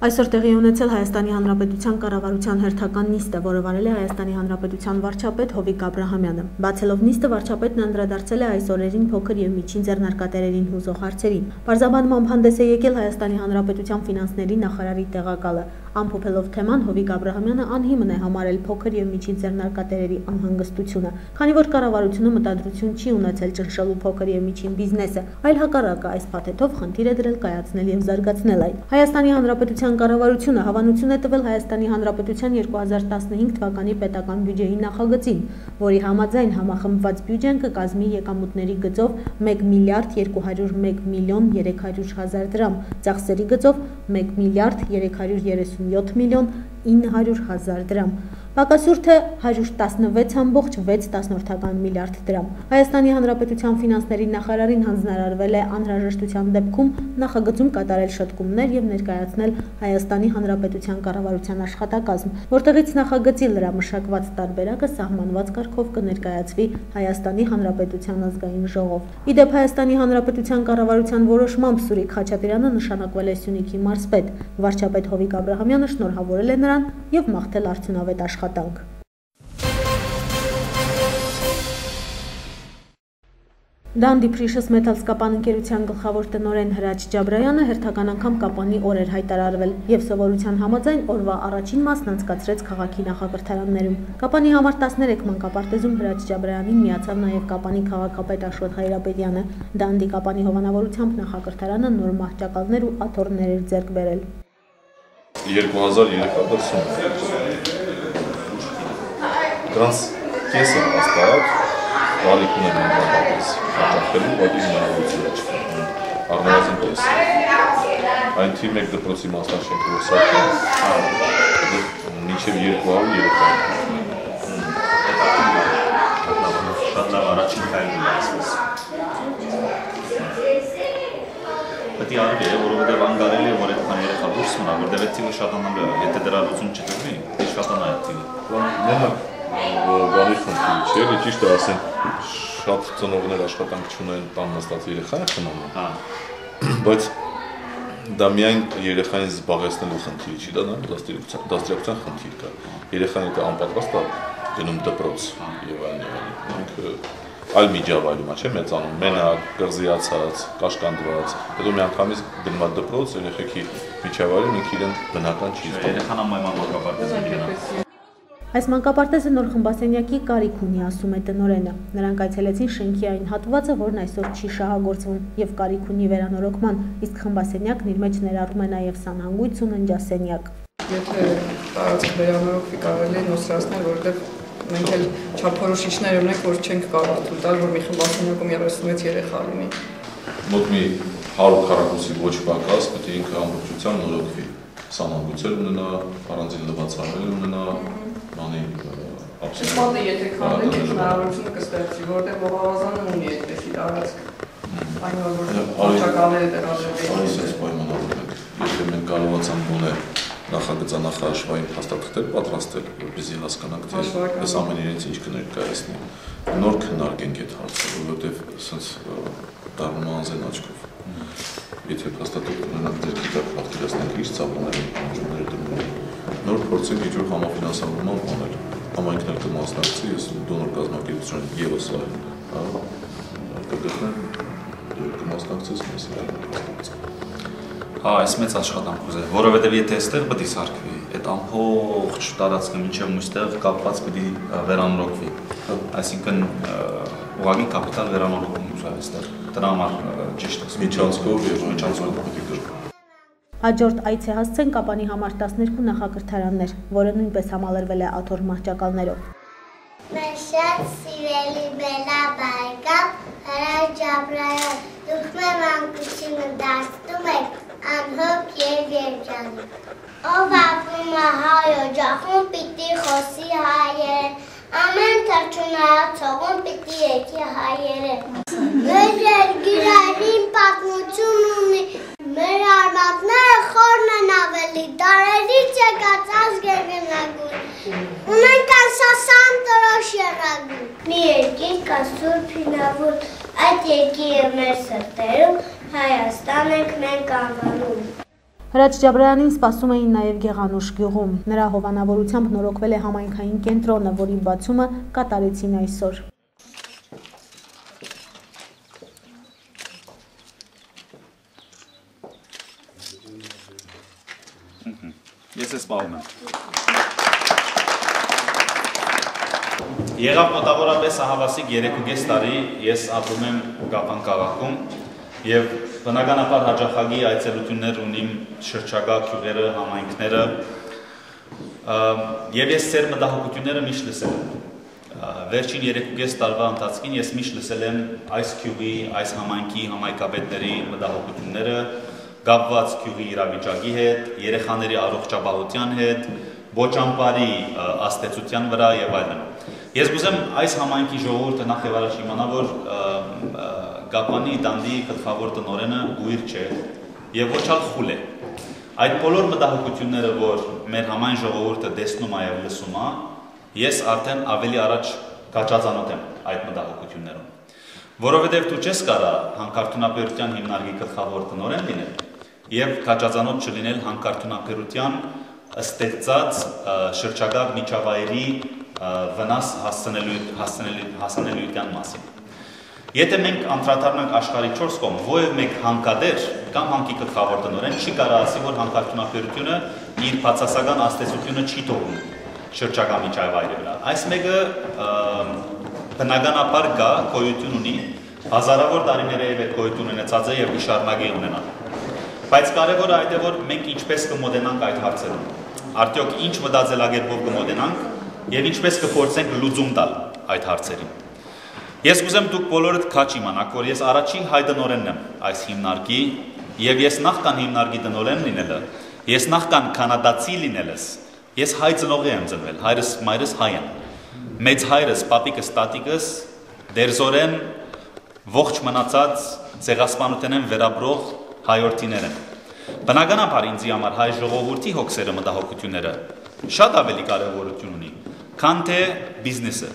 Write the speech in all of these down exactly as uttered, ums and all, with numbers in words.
Այսօր տեղի ունեցել Հայաստանի Հանրապետության կառավարության հերթական նիստը, որը վարել է Հայաստանի Հանրապետության վարչապետ Հովիկ Աբրահամյանը։ Բացելով նիստը, վարչապետն անդրադարձել է այս օրերին փոքր եւ միջին ձեռնարկատերերին հուզող հարցերին։ Բարձրաբանմամբ հանդես է եկել Հայաստանի Հանրապետության ֆինանսների նախարարի տեղակալը։ Ամփոփելով թեման, Հովիկ Աբրահամյանը անհիմն է համարել փոքր եւ միջին ձեռնարկատերերի անհանգստությունը, քանի որ կառավարությունը մտադրություն չի ունեցել ճնշելու փոքր եւ միջին բիզնեսը, այլ հակառակը այս փաթեթով խնդիր է դրել կայացնել եւ զարգացնել այն։ Հայաստանի Հանրապետության կառավարությունը հավանություն է տվել Հայաստանի Հանրապետության երկու հազար տասնհինգ թվականի պետական բյուջեի նախագծին, որի համաձայն համախմբված բյուջեն կկազմի եկամուտների գծով մեկ միլիարդ երկու հարյուր մեկ միլիոն երեք հարյուր հազար դրամ, ծախսերի գծով մեկ միլիարդ երեք հարյուր երեսունյոթ միլիոն ինը հարյուր հազար դրամ։ Պակասուրդը հարյուր տասնվեց ամբողջ վեց միլիարդ դրամ։ Հայաստանի Հանրապետության ֆինանսների նախարարին հանձնարարվել է անհրաժեշտության դեպքում նախագծում կատարել շտկումներ եւ ներկայացնել Հայաստանի Հանրապետության կառավարության աշխատակազմ, որտեղից նախագծի լրամշակված տարբերակը սահմանված կարգով կներկայացվի Հայաստանի Հանրապետության ազգային ժողով։ Իդեպ Հայաստանի Հանրապետության կառավարության որոշմամբ Սուրիկ Խաչատրյանը նշանակվել է Սյունիքի մարզպետ։ Վարչապետ Հովիկ Աբրահամյանը շնորհավորել է նրան եւ մաղթել արդյունավետ աշխատանք։ Դանդի Precious Metals կապան ընկերության գլխավոր տնօրեն Հրաչ Ջաբրայանը հերթական անգամ կապանի օր էր հայտարարվել եւ սովորության համաձայն օրվա առաջին մասն անցկացրեց քաղաքի նախակրթարաններում։ Կապանի համար տասներեք մանկապարտեզում Հրաչ Ջաբրայանին միացավ նաեւ կապանի քաղաքապետ Աշոտ Հայրապետյանը։ Դանդի կապանի հովանավորությամբ նախակրթարանը նոր մահճակալներ ու աթոռներ էր ձեռք բերել։ երկու հազար երեք հազար Դրանց կեսը հաստատ վարիքն են մանկապարտեզ հաճախելու, բայց հնարավորություն չկա, առնվազն կես։ Այն թիմ մեկ դպրոցի մասնաշենք, որ սարքեն, մինչև երկու հարյուր երեք Շատ լավ առաջին քայլն է այսպես։ Պետք է արվի է, որովհետև անգարելի է, որ այդքան երեխա դուրս մնա, որտեղ այդ թիվը շատանալու է, եթե դրա լուծում չտրվի, շատանա այդ թիվը։ Բանի խնդիր չէ, է ճիշտ է ասեն, շատ ծնողներ աշխատանք չունեն տան նստած երեխա է խնամում, բայց դա միայն երեխային զբաղեցնելու խնդիր չի, դա դաստիարակության խնդիր կա, երեխային եթե անպատվաստ է գնում դպրոց և այլն և այլն, այլ միջավայրում է, չէ, մեծանում, մենակ, կղզիացած, կաշկանդված, հետո միանգամից գնում է դպրոց, երեխեքի միջավայրում ինքը իրեն բնական չի զբաղվում։ Երեխան ամայման մանկապարտեզը գնա։ Այս մանկապարտեզը նոր խմբասենյակի կարիք ունի, ասում է տնօրենը։ Նրանք այցելեցին շենքի այն հատվածը, որն այսօր չի շահագործվում եւ կարիք ունի վերանորոգման, իսկ խմբասենյակն իր մեջ ներառում է նաեւ սանհանգույց ու ննջասենյակ։ Եթե տարածքը վերանորոգվի, կարելի է նոսրացնել, որովհետեւ մենք էլ չափորոշիչներ ունենք, որ չենք կարող թույլ տալ, որ մի խմբասենյակում երեսունվեց երեխա լինի։ Մոտ մի հարյուր քառակուսի ոչ պակաս, պետք է ինքը ամբողջությամբ նորոգվի։ Սանհանգույցեր ունենա, առանձին լվացաներ ունենա, Անի Շմատը եթե քանդենք հնարավորությունը կստեղծի, որտեղ Բողավազանը ունի այդպեսի տարածք, այն որ մահճակալները տեղադրվի։ Այս այս պայմանավորում ենք, եթե մենք կարողացանք գոնե նախագծանախաշվային փաստաթղթեր պատրաստել, որպեսզի հասկանանք, թե այս ամեն իրենց ինչ կներկայացնի, նոր քննարկենք այդ հարցը, որովհետև սենց դառնում է անձեն աչքով։ Եթե փաստաթղթ ունենանք ձեր գիտակ պատկերացնենք ինչ ծավալներ են պահանջումները դրվում, նոր փորձենք ինչ-որ համաֆինանսավորման անել, համայնքն էլ կմասնակցի, ես դոնոր կազմակերպություն ևս կգտնեմ, կմասնակցես մեզ Հա, այս մեծ աշխատանք ուզե, որովհետև եթե այստեղ պետք է սարքվի, այդ ամբողջ տարածքը մինչև մյուստեղ կապված պետք է վերանորոգվի, այսինքն ուղղակի կապիտալ վերանորոգում ուզա այստեղ, դրա համար ճիշտ է։ Միջանցքով և միջանցքով պետք է գրկում։ Հաջորդ այց է հասցեն կապանի համար տասներկու նախակրթարաններ, որը նույնպես համալրվել է աթոռ մահճակալներով։ Մեր շատ սիրելի բելաբայգապ Հրաչ Ջաբրայան, դուք մեր մանկությունը դարձնում եք անհոգ և երջանիկ։ Ով ապրում է հայ օջախում պիտի խոսի հայերեն, ամեն թռչունայով ցողում պիտի եկի հայերեն։ Մեր երկիրային պատմություն ունի, մեր արմատները խորն են ավելի, դարերից եկած ազգ է գնագույն, ունենք անսասան տրոշ եռագույն։ Մի երկիր կա սուրբ հինավուրդ, այդ երկիրը մեր սրտերում Հայաստան ենք մենք անվանում։ Հրաչ Ջաբրայանին սպասում էին նաև Գեղանուշ գյուղում։ Նրա հովանավորությամբ նորոգվել է համայնքային կենտրոնը, որի բացումը կատարեցին այսօր։ Ես ես պահում եմ։ Եղավ մոտավորապես ահավասիկ երեքուկես տարի ես ապրում եմ Գապան քաղաքում և բնականաբար հաճախակի այցելություններ ունիմ շրջակա գյուղերը, համայնքները և ես ձեր մտահոգությունները միշտ լսել եմ։ Վերջին երեքուկես տարվա ընթացքին ես միշտ լսել եմ այս գյուղի, այս համայնքի համայնքապետների մտահոգությունները կապված գյուղի իրավիճակի հետ, երեխաների առողջապահության հետ, ոչ անպարի աստեցության վրա և այլն։ Ես գուզեմ այս համայնքի ժողովուրդը նախ եւ առաջ իմանա, որ Գապանի Դանդի գլխավոր տնօրենը գույր չէ եւ ոչ էլ խուլ է։ Այդ բոլոր մտահոգությունները, որ մեր համայն ժողովուրդը տեսնում է եւ լսում է, ես արդեն ավելի առաջ կաճածանոթ եմ այդ մտահոգություններում։ Որովհետեւ դու չես կարա հանքարդյունաբերության հիմնարկի գլխավոր տնօրեն լինել եւ կաճածանոթ չլինել հանքարդյունաբերության ստեղծած շրջակա միջավայրի վնաս հասանելիության մասին։ Եթե մենք անդրադառնանք աշխարհի չորս կողմ, ովև մեկ հանքադեր կամ հանքի գլխավոր տնօրեն չի կարող ասի, որ հանքարդյունաբերությունը իր բացասական աստեցությունը չի թողնում շրջակա միջավայրի վրա։ Այս մեկը բնականաբար կա, գոյություն ունի, հազարավոր տարիների հետ գոյություն ունեցած է եւ շարունակի ունենա։ Բայց կարևորը այդ է, որ մենք ինչպես կմոտենանք այդ հարցերում։ Արդյոք ինչ մտածելակերպով կմոտենանք եւ ինչպես կփորձենք լուծում տալ այդ հարցերին։ Ես կուզեմ դուք բոլորդ քաչ իմանաք, որ ես առաջին հայ տնօրենն եմ այս հիմնարկի եւ ես նախքան հիմնարկի տնօրեն լինելը, ես նախքան կանադացի լինելս, ես հայ ծնողի եմ ծնվել, հայրս մայրս հայ են։ Մեծ հայրս, պապիկս, տատիկս դերձորեն ողջ մնացած ցեղասպանութենեն վերաբրող հայորդիներ են։ Բնականաբար ինձ համար հայ ժողովրդի հոգսերը, մտահոգությունները շատ ավելի կարևորություն ունի, քան թե բիզնեսը։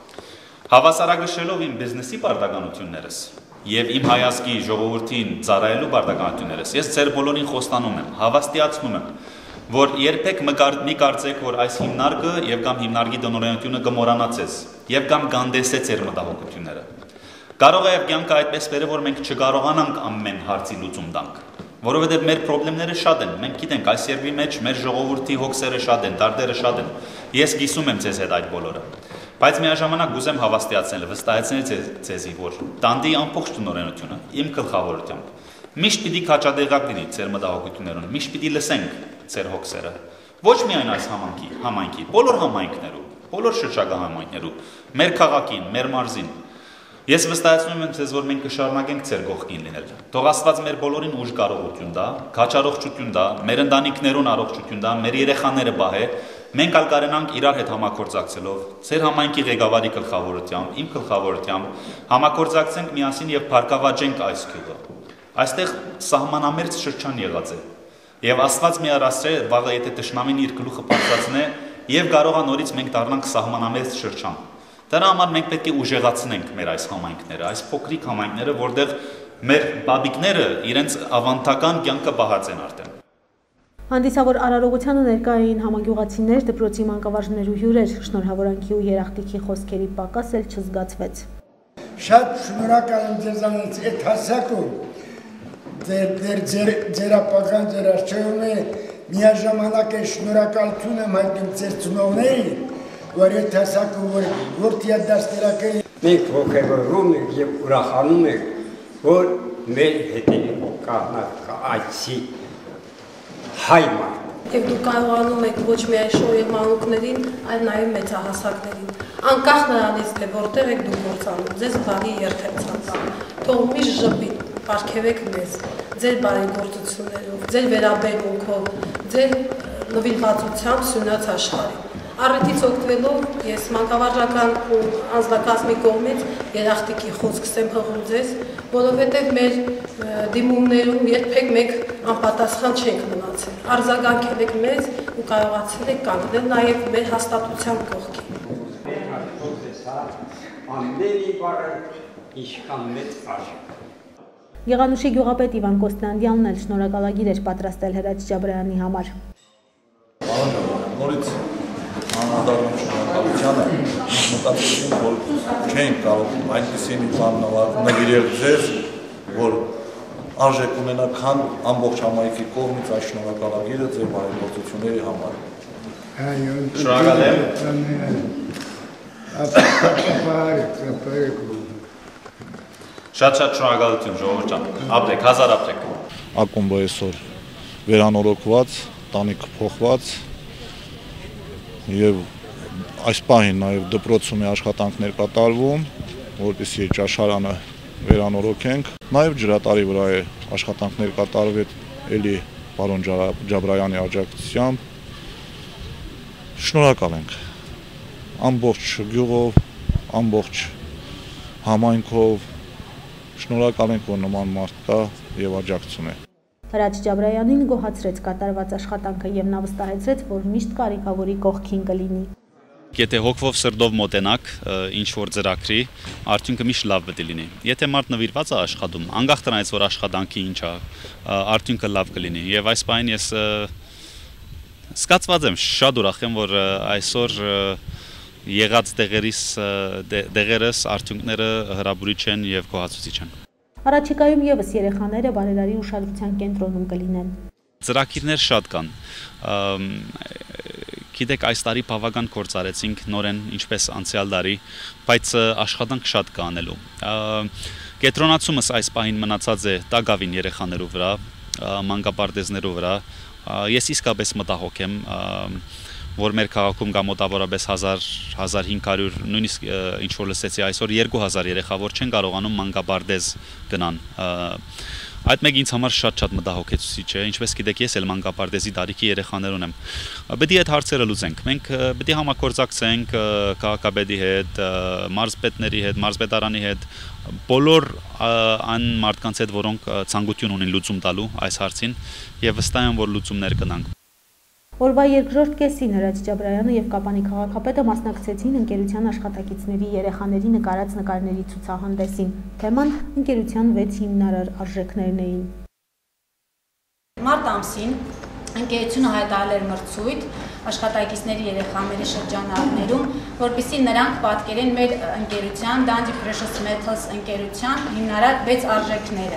Հավասարակշռելով իմ բիզնեսի պարտականություններս եւ իմ հայազգի ժողովրդին ծառայելու պարտականություններս, ես ձեր բոլորին խոստանում եմ, հավաստիացնում եմ, որ երբեք մի կարծեք, որ այս հիմնարկը եւ կամ հիմնարկի տնօրենությունը կմոռանացես եւ կամ գանդեսե ձեր մտահոգությունները։ Կարող է եւ կյանքը այդպես բերե, որ մենք չկարողանանք ամեն հարցի լուծում տանք, որովհետեւ մեր խնդիրները շատ են, մենք գիտենք այս երկրի մեջ մեր ժողովրդի հոգսերը շատ են, դարդերը շատ են։ Ես գիսում եմ ձեզ հետ այդ բոլորը։ Բայց միաժամանակ գուզեմ հավաստիացնել, վստահեցնել ձեզի, որ Դանդի ամբողջ տնօրենությունը իմ գլխավորությամբ միշտ պիտի քաչադեղակ լինի ձեր մտահոգություններուն, միշտ պիտի լսենք ձեր հոգսերը։ Ոչ միայն այս համայնքի, համայնքի, բոլոր համայնքներու, բոլոր շրջակա համայնքներու, մեր քաղաքին, մեր մարզին։ Ես վստահեցնում եմ ձեզ, որ մենք կշարունակենք ձեր կողքին լինել։ Թող Աստված մեր բոլորին ուժ կարողություն տա, քաչառողջություն տա, մեր ընտանիքներուն առողջություն տա, մեր երեխաները բահե, մենք ալ կարենանք իրար հետ համագործակցելով, ձեր համայնքի ղեկավարի գլխավորությամբ, իմ գլխավորությամբ համագործակցենք միասին եւ բարգավաճենք այս գյուղը։ Այստեղ սահմանամերձ շրջան եղած է։ Եվ Աստված մի առաստրե, վաղը եթե տշնամին իր գլուխը բարձրացնե, եւ կարողա նորից մենք դառնանք սահմանամերձ շրջան։ Դրա համար մենք պետք է ուժեղացնենք մեր այս համայնքները, այս փոքրիկ համայնքները, որտեղ մեր բաբիկները իրենց ավանդական կյանքը բահած են արդեն։ Հանդիսավոր արարողությանը ներկա էին համագյուղացիներ, դպրոցի մանկավարժներ ու հյուրեր, շնորհավորանքի ու երախտիկի խոսքերի պակաս էլ չզգացվեց։ Շատ շնորհակալ եմ ձեզանից այդ հասակում, ձեր ձերապական ձեր արժեվում է, միաժամանակ է շնորհակալություն եմ հայտնում ձեր ծնողներին, որ այդ հասակում որ տիադաստերակը մենք ողջևորում ենք եւ ուրախանում ենք, որ մեր հետ կա այցի հայմա։ Եվ դուք կարողանում եք ոչ միայն շոյել մանուկներին, այլ նաև մեծահասակներին։ Անկախ նրանից, թե որտեղ եք դուք գործանում, ձեզ բարի երթեր ցանկանում։ Թող միշտ ժպիտ պարգևեք մեզ, ձեր բարեգործություններով, ձեր վերաբերմունքով, ձեր նվիրվածությամբ սյունած աշխարհին։ Առիթից օգտվելով ես մանկավարժական ու անձնակազմի կողմից երախտիկի խոսք եմ հղում ձեզ, որովհետև մեր դիմումներում երբեք մենք անպատասխան չենք մնացել։ Արձագանքել եք մեզ ու կարողացել եք կանգնել նաև մեր հաստատության կողքին։ Ամենի բառը ինչքան մեծ արժեք։ Եղանուշի գյուղապետ Իվան Կոստանդյանն էլ շնորհակալագիր էր պատրաստել Հրաչ Ջաբրայանի համար։ Նորից անդառնում շնորհակալությանը մտածեցին, որ չենք կարող այնպիսի մի բան նվիրել ձեզ, որ արժեք ունենա քան ամբողջ համայնքի կողմից այս շնորհակալագիրը ձեր բարեգործությունների համար։ Շնորհակալ եմ։ Շատ-շատ շնորհակալություն ժողովուրդ ջան։ Ապրեք, հազար ապրեք։ Ակումբը այսօր վերանորոգված, տանիքը փոխված եւ այս պահին նաեւ դպրոցում է աշխատանքներ կատարվում, որպեսզի ճաշարանը վերանորոգենք։ Նաեւ ջրատարի վրա է աշխատանքներ կատարվել էլի պարոն Ջաբրայանի աջակցությամբ։ Շնորհակալ ենք ամբողջ գյուղով, ամբողջ համայնքով։ Շնորհակալ ենք, որ նման մարդ կա եւ աջակցում է։ Հրաչ Ջաբրայանին գոհացրեց կատարված աշխատանքը եւ նա վստահեցրեց, որ միշտ կարիքավորի կողքին կլինի։ Եթե հոգվով սրտով մոտենաք ինչ որ ծրագրի, արդյունքը միշտ լավ պետք է լինի։ Եթե մարդ նվիրված է աշխատում, անկախ դրանից որ աշխատանքի ինչ է, արդյունքը լավ կլինի։ Եվ այս պահին ես սկացված եմ, շատ ուրախ եմ, որ այսօր եղած դեղերիս դեղերս արդյունքները հրաբուրիչ են եւ գոհացուցիչ են։ Առաջիկայում եւս երեխաները բարերարի ուշադրության կենտրոնում կլինեն։ Ծրագիրներ շատ կան։ Գիտեք, այս տարի բավական գործ արեցինք նորեն, ինչպես անցյալ տարի, բայց աշխատանք շատ կա անելու։ Կենտրոնացումս այս պահին մնացած է տագավին երեխաներու վրա, մանկապարտեզներու վրա։ Ես իսկապես մտահոգ եմ, որ մեր քաղաքում կա մոտավորապես հազար հինգ հարյուր, նույնիսկ ինչ որ լսեցի այսօր երկու հազար երեխա, որ չեն կարողանում մանկապարտեզ գնան։ Այդ մեկ ինձ համար շատ-շատ մտահոգեցուցիչ է, ինչպես գիտեք, ես էլ մանկապարտեզի տարիքի երեխաներ ունեմ։ Պետք է այդ հարցերը լուծենք։ Մենք պետք է համագործակցենք քաղաքապետի հետ, մարզպետների հետ, մարզպետարանի հետ, բոլոր այն մարդկանց հետ, որոնք ցանկություն ունեն լուծում տալու այս հարցին, եւ վստահ եմ, որ լուծումներ կնանք։ Օրվա երկրորդ կեսին Հրաչ Ջաբրայանը եւ Կապանի քաղաքապետը մասնակցեցին ընկերության աշխատակիցների երեխաների նկարած նկարների ցուցահանդեսին։ Թեման ընկերության վեց հիմնարար արժեքներն էին։ Մարտ ամսին ընկերությունը հայտարարել էր մրցույթ աշխատակիցների երեխաների շրջանակներում, որպեսզի նրանք պատկերեն մեր ընկերության Dundee Precious Metals ընկերության հիմնարար վեց արժեքները։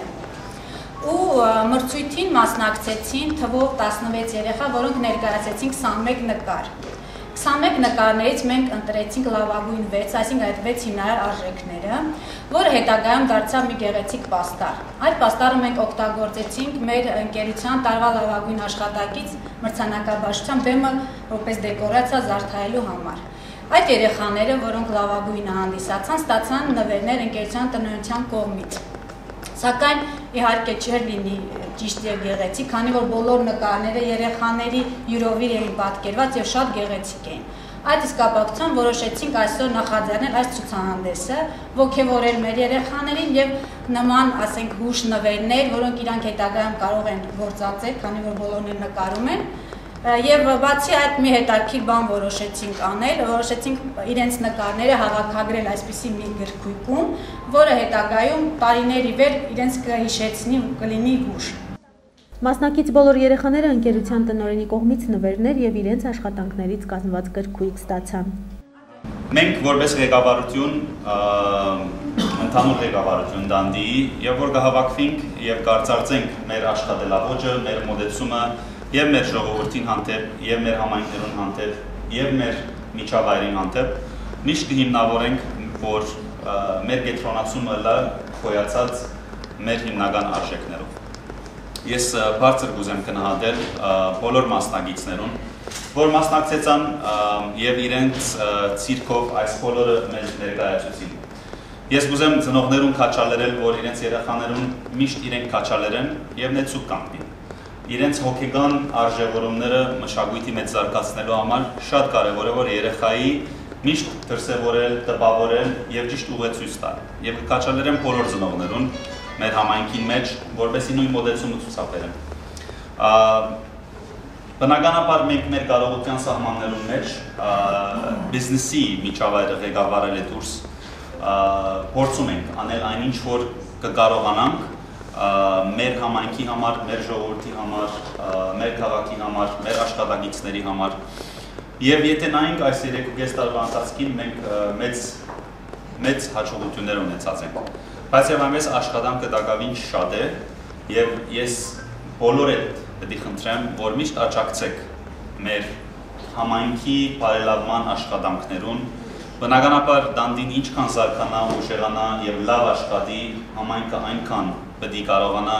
Ու մրցույթին մասնակցեցին թվով տասնվեց երեխա, որոնք ներկայացրեցին քսանմեկ նկար։ քսանմեկ նկարներից մենք ընտրեցինք լավագույն վեց, այսինքն այդ վեց հիմնարար արժեքները, որը հետագայում դարձավ մի գեղեցիկ պաստառ։ Այդ պաստառը մենք օգտագործեցինք մեր ընկերության տարվա լավագույն աշխատակից մրցանակաբաշխության բեմը որպես դեկորացիա զարդարելու համար։ Այդ երեխաները, որոնք լավագույնը հանդիսացան, ստացան նվերներ ընկերության տնօրինության կողմից։ Սակայն իհարկե չէր լինի ճիշտ եւ գեղեցիկ, քանի որ բոլոր նկարները երեխաների յուրովիր էին պատկերված եւ շատ գեղեցիկ էին։ Այդ իսկ կապակցությամբ որոշեցինք այսօր նախաձեռնել այս ցուցահանդեսը, ոգևորել մեր երեխաներին եւ նման, ասենք, հուշ նվերներ, որոնք իրանք հետագայում կարող են գործածել, քանի որ բոլորն էլ նկարում են։ Եվ բացի այդ մի հետաքրքիր բան որոշեցինք անել, որոշեցինք իրենց նկարները հավաքագրել այսպիսի մի գրքույկում, որը հետագայում տարիների վեր իրենց կհիշեցնի ու կլինի հուշ։ Մասնակից բոլոր երեխաները ընկերության տնօրենի կողմից նվերներ եւ իրենց աշխատանքներից կազմված գրքույկ ստացան։ Մենք որպես ղեկավարություն, ընդհանուր ղեկավարություն Դանդիի, եւ որ կհավաքվենք եւ կարծարծենք մեր աշխատելավոճը, մեր մոդեցումը եւ մեր ժողովրդին հանդեպ, եւ մեր համայնքներուն հանդեպ, եւ մեր միջավայրին հանդեպ, միշտ կհիմնավորենք, որ մեր կենտրոնացումը լա խոյացած մեր հիմնական արժեքներով։ Ես բարձր կուզեմ գնահատել բոլոր մասնակիցներուն, որ մասնակցեցան եւ իրենց ցիրկով այս բոլորը մեր ներկայացուցին։ Ես կուզեմ ծնողներուն քաչալերել, որ իրենց երեխաներուն միշտ իրենք քաչալերեն եւ նեցուկ կանգնին։ Իրենց հոգեգան արժևորումները մշակույթի մեջ զարգացնելու համար շատ կարևոր է, որ երեխայի միշտ դրսևորել, տպավորել եւ ճիշտ ուղեցույց տալ։ Եվ կքաչալերեմ բոլոր ծնողներուն մեր համայնքին մեջ, որպեսզի նույն մոդեցումը ցուցաբերեն։ Բնականաբար մենք մեր կարողության սահմաններում մեջ բիզնեսի միջավայրը ղեկավարել է դուրս, փորձում ենք անել այնինչ որ կկարողանանք մեր համայնքի համար, մեր ժողովրդի համար, մեր քաղաքի համար, մեր աշխատակիցների համար։ Եվ եթե նայենք այս երեքուկես տարվա ընթացքին մենք մեծ մեծ հաջողություններ ունեցած ենք։ Բայց եւ այնպես աշխատանքը դակավին շատ է եւ ես բոլորդ պետք է խնդրեմ, որ միշտ աջակցեք մեր համայնքի բարելավման աշխատանքներուն։ Բնականաբար դանդին ինչքան զարգանա, ուժեղանա եւ լավ աշխատի, համայնքը այնքան պետք է կարողանա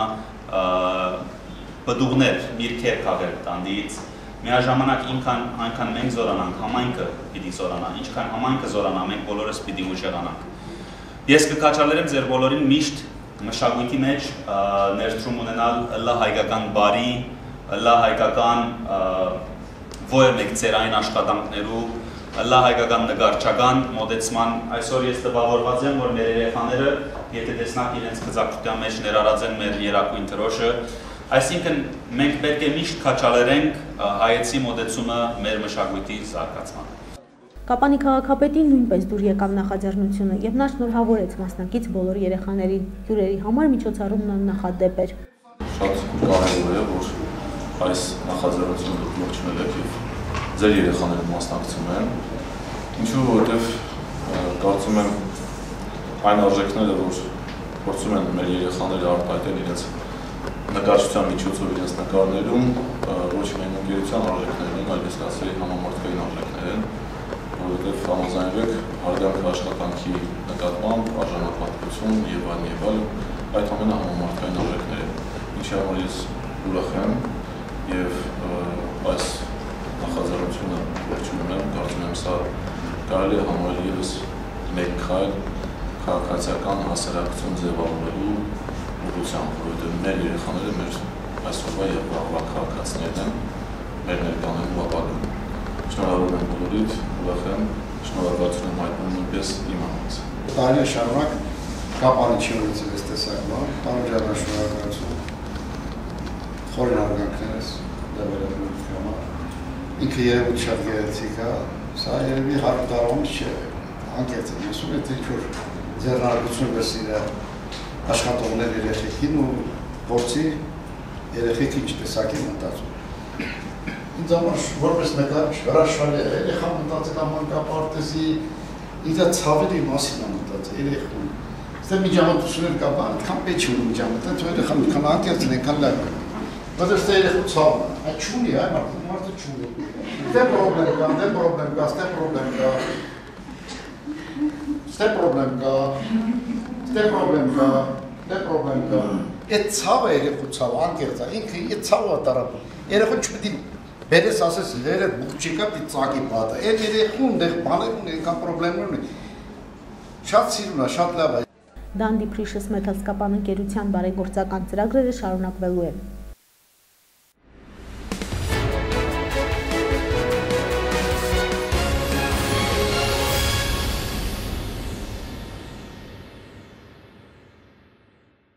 բդուղներ, միրգեր քաղել դանդից։ Միաժամանակ ինքան այնքան մենք զորանանք, համայնքը պիտի զորանա, ինչքան համայնքը զորանա, մենք բոլորս պիտի ուժեղանանք։ Ես կկաչալերեմ ձեր բոլորին միշտ մշակույթի մեջ ներդրում ունենալ լա հայկական բարի, լա հայկական ովը մեկ ծերային աշխատանքներու, լա հայկական նկարչական մոտեցման։ Այսօր ես տպավորված եմ, որ մեր երեխաները, եթե տեսնակ իրենց գծակցության մեջ ներառած են մեր երակույն դրոշը, այսինքն մենք պետք է միշտ քաչալերենք հայեցի մոտեցումը մեր մշակույթի զարգացման։ Կապանի քաղաքապետին նույնպես դուր եկավ նախաձեռնությունը եւ նա շնորհավորեց մասնակից բոլոր երեխաներին։ Հյուրերի համար միջոցառումն նախադեպ էր։ Շատ կարևոր է, որ այս նախաձեռնությունը դուք ողջունել եք եւ ձեր երեխաները մասնակցում են։ Ինչու որովհետեւ կարծում եմ այն արժեքները, որ փորձում են մեր երեխաները արտահայտել իրենց նկարչության միջոցով իրենց նկարներում, ոչ միայն ընկերության արժեքներն են, այլև ասել համամարտկային արժեքներ են, որովհետև համաձայնվեք հարգանք աշխատանքի նկատմամբ, արժանապատվություն եւ այլն եւ այլն, այդ ամենը համամարտկային արժեքներ են։ Ինչի համար ես ուրախ եմ եւ այս նախաձեռնությունը ողջունում եմ, կարծում եմ սա կարելի է համարել ևս մեկ քայլ քաղաքացիական հասարակություն ձևավորելու ուղղությամբ, որովհետև մեր երեխաները մեր այսօրվա եւ վաղվա քաղաքացիներն են, մեր ներկաներն ու ապագան։ Շնորհավորում եմ բոլորիդ, ուրախ եմ, շնորհավորություն եմ հայտնում նույնպես իմ անունից։ Տարի շարունակ Կապանի չի ունեցել այս տեսակը, տարօրինակ շնորհակալություն խորին արգանքներս դեպի համար։ Ինքը երևույթ շատ գեղեցիկ է, սա երևի հարյուր տարվա չէ, անկեղծ եմ ասում, եթե ինչ-որ ձեռնարկություն բերսին է աշխատողներ երեխեքին ու փորձի երեխեքը ինչ տեսակ են մտածում։ Ինձ համար որպես նկարիչ հրաշալի է, երեխան մտածել է մանկապարտեզի իր ցավերի մասին է մտածել երեխուն։ Ստե միջամտություններ կա, այդքան պետք չի ունի միջամտել, թող երեխան այդքան անկեղծ են, այդքան լավ է։ Բայց ստե երեխու ցավն է, այդ չունի, այ մարդը մարդը չունի։ Ստե պրոբլեմ կա, ստե պրոբլեմ կա, ստե պրոբլեմ կա։ Ստե պրոբլեմ կա։ Ստե պրոբլեմ կա, ստե պրոբլեմ կա։ Այդ ցավը երեխու ցավը անկեղծ է, ինքը այդ ցավը տարապում։ Երեխուն չպետք է բերես ասես լերը բուղջիկա պիտի ծակի պատը։ Այդ երեխուն դեղ բաներ ունի, այնքան պրոբլեմներ ունի։ Շատ սիրուն է, շատ լավ է։ Դանդի Precious Metals կապան ընկերության բարեգործական ծրագրերը շարունակվելու են։